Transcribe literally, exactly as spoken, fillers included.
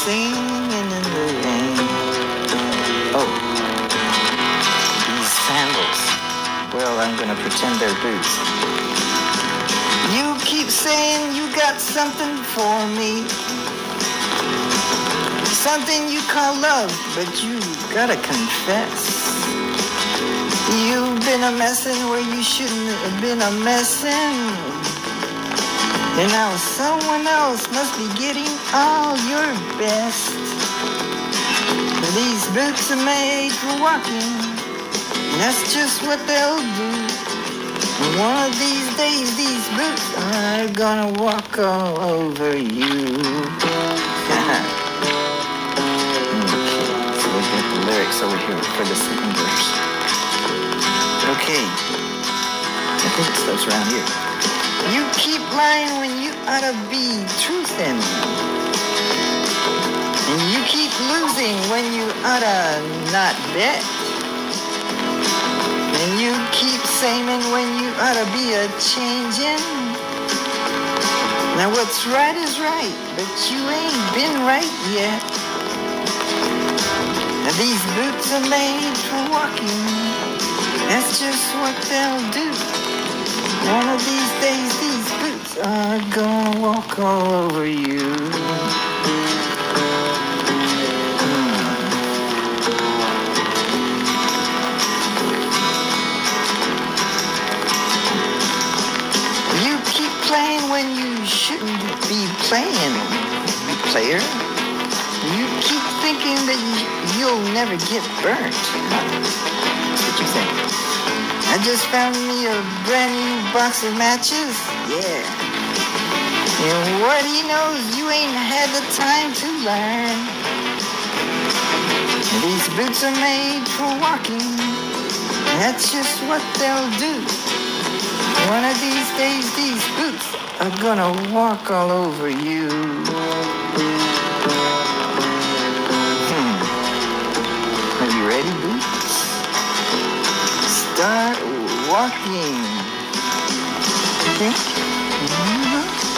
singing in the rain. Oh, these sandals. Well, I'm gonna pretend they're boots. You keep saying you got something for me, something you call love, but you gotta confess, you've been a messin' where you shouldn't have been a messin'. And now someone else must be getting all your best. These boots are made for walking, that's just what they'll do. And one of these days, these boots are gonna walk all over you. Okay, so we got the lyrics over here for the second verse. Okay, I think it starts around here. You keep lying when you ought to be truthin'. And you keep losing when you ought to not bet. And you keep saying when you ought to be a changin'. Now what's right is right, but you ain't been right yet. Now these boots are made for walking, that's just what they'll do. One of these days, these boots are gonna walk all over you. Hmm. You keep playing when you shouldn't be playing, you player. You keep thinking that you'll never get burnt. That's what you think. I just found me a brand new box of matches, yeah. And what he knows, you ain't had the time to learn. These boots are made for walking, that's just what they'll do. One of these days, these boots are gonna walk all over you. Hmm. Are you ready, boots? Start walking. Okay. Mm-hmm.